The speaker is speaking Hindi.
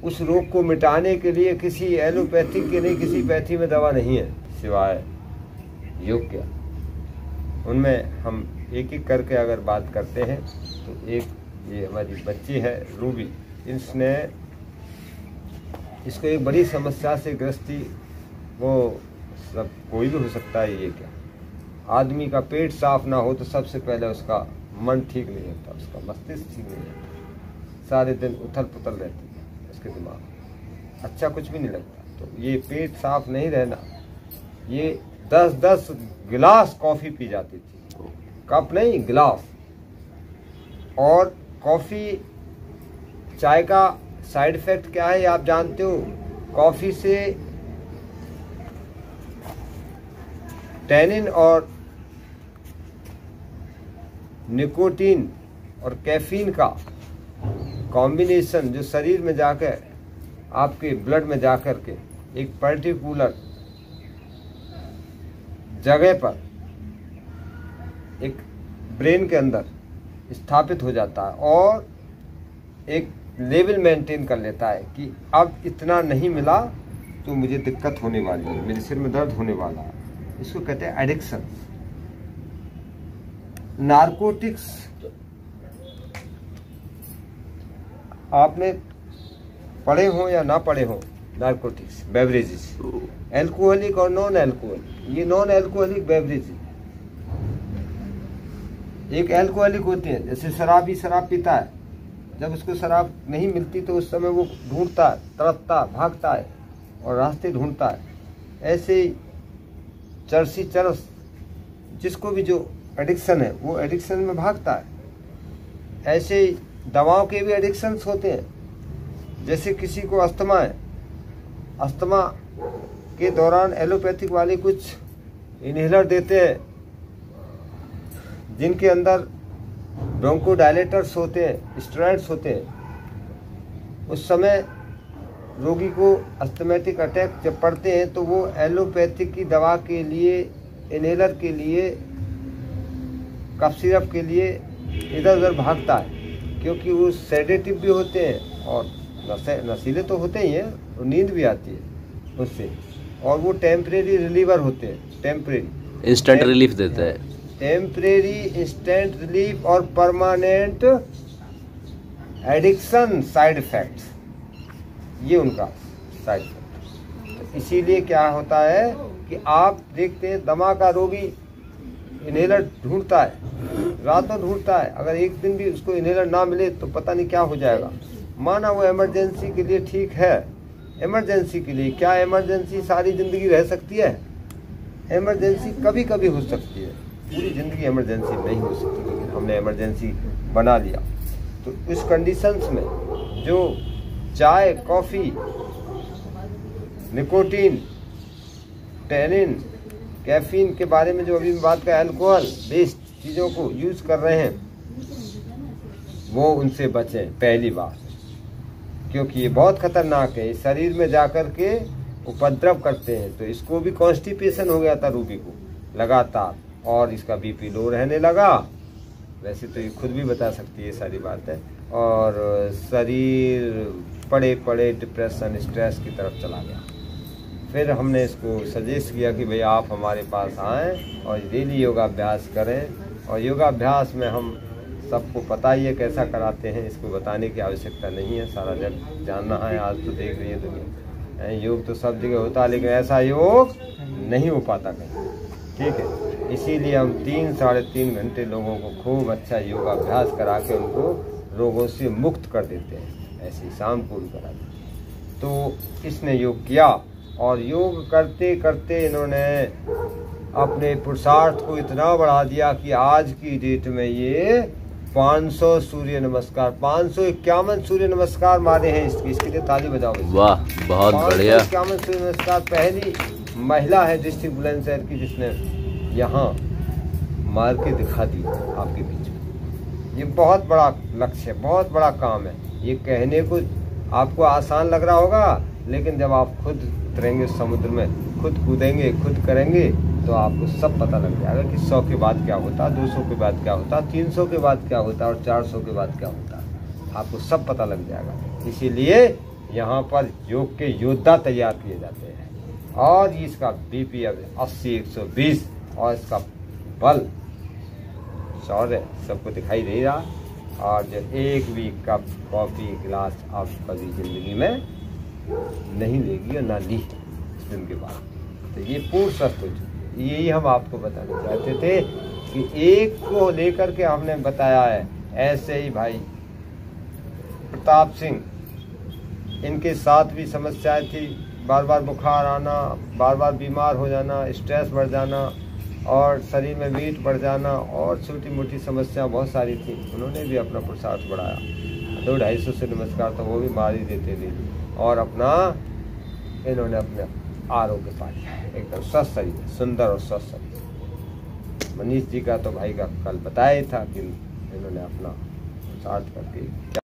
उस रोग को मिटाने के लिए किसी एलोपैथिक के नहीं, किसी पैथी में दवा नहीं है सिवाय योग के। उनमें हम एक एक करके अगर बात करते हैं तो एक ये हमारी बच्ची है रूबी, इसको एक बड़ी समस्या से ग्रस्ती, वो सब कोई भी हो सकता है। ये क्या, आदमी का पेट साफ ना हो तो सबसे पहले उसका मन ठीक नहीं होता, उसका मस्तिष्क ठीक नहीं होता, सारे दिन उथल पुथल रहती है उसके दिमाग, अच्छा कुछ भी नहीं लगता। तो ये पेट साफ नहीं रहना, ये 10-10 गिलास कॉफ़ी पी जाती थी, कप नहीं गिलास। और कॉफ़ी, चाय का साइड इफेक्ट क्या है आप जानते हो? कॉफ़ी से टैनिन और निकोटीन और कैफीन का कॉम्बिनेशन जो शरीर में जाकर आपके ब्लड में जाकर के एक पर्टिकुलर जगह पर एक ब्रेन के अंदर स्थापित हो जाता है और एक लेवल मेंटेन कर लेता है कि अब इतना नहीं मिला तो मुझे दिक्कत होने वाली है, मेरे सिर में दर्द होने वाला है। इसको कहते हैं एडिक्शन। नारकोटिक्स, आपने पढ़े हो या ना पढ़े हो, नारकोटिक्स बेवरेजेस, एल्कोहलिक और नॉन एल्कोहलिक। ये नॉन एल्कोहलिक बेवरेज, एक एल्कोहलिक होते हैं, जैसे शराबी शराब पीता है, जब उसको शराब नहीं मिलती तो उस समय वो ढूंढता है, तड़पता, भागता है और रास्ते ढूंढता है। ऐसे ही चरसी चरस, जिसको भी जो एडिक्शन है वो एडिक्शन में भागता है। ऐसे ही दवाओं के भी एडिक्शंस होते हैं, जैसे किसी को अस्थमा है, अस्थमा के दौरान एलोपैथिक वाले कुछ इनहेलर देते हैं जिनके अंदर ब्रोंकोडायलेटर्स होते हैं, स्टेरॉइड्स होते हैं। उस समय रोगी को अस्थमैटिक अटैक जब पड़ते हैं तो वो एलोपैथिक की दवा के लिए, इनहेलर के लिए, कफ सिरप के लिए इधर उधर भागता है, क्योंकि वो सेडेटिव भी होते हैं और नशीले तो होते ही हैं, और नींद भी आती है उससे, और वो टेम्परेरी रिलीवर होते हैं, टेम्परेरी इंस्टेंट रिलीफ देते हैं, टेम्परेरी इंस्टेंट रिलीफ और परमानेंट एडिक्शन साइड इफेक्ट्स, ये उनका साइड इफेक्ट। तो इसीलिए क्या होता है कि आप देखते हैं दमा का रोगी इनहेलर ढूंढता है, रातों ढूंढता है, अगर एक दिन भी उसको इनहेलर ना मिले तो पता नहीं क्या हो जाएगा। माना वो इमरजेंसी के लिए ठीक है, इमरजेंसी के लिए, क्या इमरजेंसी सारी ज़िंदगी रह सकती है? इमरजेंसी कभी कभी हो सकती है, पूरी ज़िंदगी इमरजेंसी नहीं हो सकती, लेकिन हमने इमरजेंसी बना लिया। तो इस कंडीशंस में जो चाय, कॉफ़ी, निकोटीन, टैनिन, कैफीन के बारे में जो अभी बात का, अल्कोहल बेस्ड चीज़ों को यूज़ कर रहे हैं, वो उनसे बचें पहली बात, क्योंकि ये बहुत खतरनाक है, शरीर में जाकर के उपद्रव करते हैं। तो इसको भी कॉन्स्टिपेशन हो गया था रूबी को लगातार, और इसका बीपी लो रहने लगा। वैसे तो ये खुद भी बता सकती है सारी बातें, और शरीर पड़े पड़े डिप्रेशन, स्ट्रेस की तरफ चला गया। फिर हमने इसको सजेस्ट किया कि भैया आप हमारे पास आएँ और डेली योगाभ्यास करें। और योगाभ्यास में हम सबको पता ही है कैसा कराते हैं, इसको बताने की आवश्यकता नहीं है, सारा जग जानना है। आज तो देख रही है दुनिया, योग तो सब जगह होता है, लेकिन ऐसा योग नहीं हो पाता कहीं, ठीक है। इसीलिए हम 3-3.5 घंटे लोगों को खूब अच्छा योगाभ्यास करा के उनको रोगों से मुक्त कर देते हैं, ऐसे शाम को भी करा देते हैं। तो इसने योग किया, और योग करते करते इन्होंने अपने पुरुषार्थ को इतना बढ़ा दिया कि आज की डेट में ये 500 सूर्य नमस्कार, 551 सूर्य नमस्कार मारे हैं। इसके लिए ताली बजाओ। वाह, बहुत बढ़िया। 551 सूर्य नमस्कार। पहली महिला है डिस्ट्रिक्ट बुलंदशहर की जिसने यहाँ मार के दिखा दी आपके बीच में। ये बहुत बड़ा लक्ष्य है, बहुत बड़ा काम है। ये कहने को आपको आसान लग रहा होगा, लेकिन जब आप खुद उतरेंगे समुद्र में, खुद कूदेंगे, खुद करेंगे, तो आपको सब पता लग जाएगा कि 100 के बाद क्या होता, 200 के बाद क्या होता, 300 के बाद क्या होता और 400 के बाद क्या होता है। आपको सब पता लग जाएगा। इसीलिए यहाँ पर योग के योद्धा तैयार किए जाते हैं और इसका बीपी अब 80-120 और इसका बल शौर्य सबको दिखाई दे रहा। और जो एक भी कप कॉफ़ी गिलास आप कभी ज़िंदगी में नहीं लेगी और ना ली इस दिन के बाद, तो ये पूर्ण स्वस्थ हो चुकी है। यही हम आपको बताना चाहते थे कि एक को लेकर के हमने बताया है। ऐसे ही भाई प्रताप सिंह, इनके साथ भी समस्याएं थी, बार बार बुखार आना, बार बार बीमार हो जाना, स्ट्रेस बढ़ जाना और शरीर में वेट बढ़ जाना और छोटी मोटी समस्या बहुत सारी थी। उन्होंने भी अपना पुरुषार्थ बढ़ाया, 200-250 से नमस्कार तो वो भी मार ही देते थे और अपना इन्होंने अपने आरोग्य पा लिया, एकदम स्वस्थ शरीर, सुंदर और स्वस्थ शरीर। मनीष जी का तो भाई का कल बताया था कि इन्होंने अपना पुरुषार्थ करके